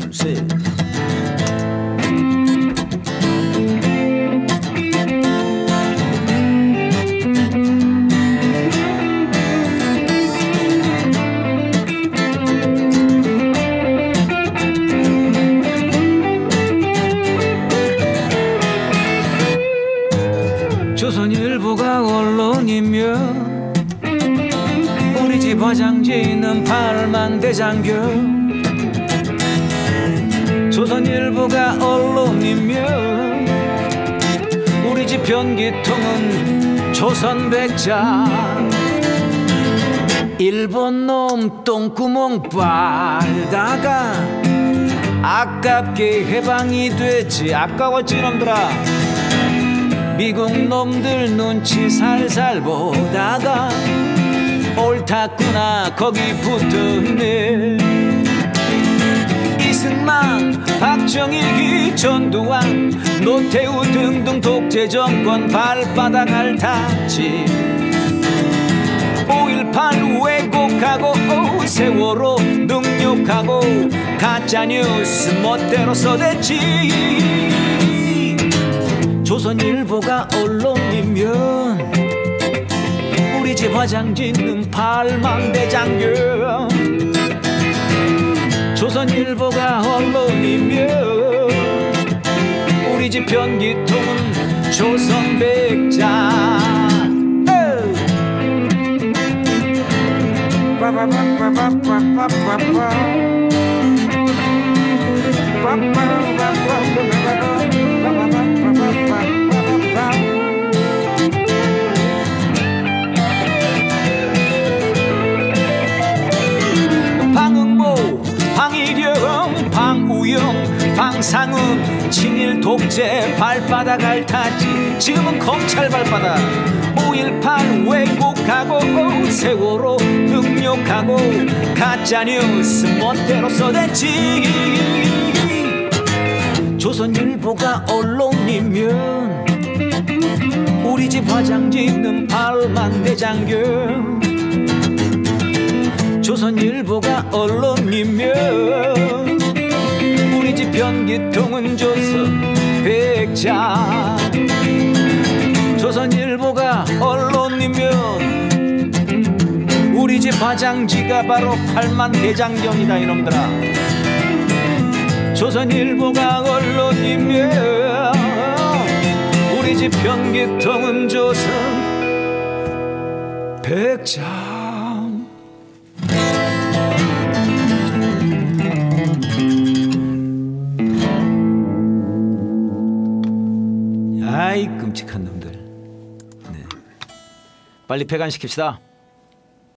셋. 조선일보가 언론이며 우리 집 화장지는 팔만대장교. 조선일보가 언론이며 우리 집 변기통은 조선백자. 일본 놈 똥구멍 빨다가 아깝게 해방이 됐지. 아까웠지 놈들아. 미국 놈들 눈치 살살 보다가 옳았구나 거기 붙었네. 이승만, 박정희, 전두환, 노태우 등등 독재 정권 발바닥 핥았지. 5.18 왜곡하고 세월호 능욕하고 가짜뉴스 멋대로 써댔지. 조선일보가 언론이면 우리 집 화장지는 팔만대장교. 조선일보가 언론이면 우리 집 변기통은 조선백자. 방응모, 방일영, 방우영, 방상훈 친일 독재 발바닥 핥았지. 지금은 검찰 발바닥. 5.18 왜곡하고 세월호 능욕하고 가짜뉴스 멋대로 써댔지. 조선일보가 언론이면 우리 집 화장지는 팔만대장교. 조선일보가 언론이면 우리 집 변기통은 조선백자. 조선일보가 언론이면 우리 집 화장지가 바로 팔만대장경이다 이놈들아. 조선일보가 언론이면 우리 집 변기통은 조선백자. 아이 끔찍한 놈들. 네. 빨리 폐간시킵시다.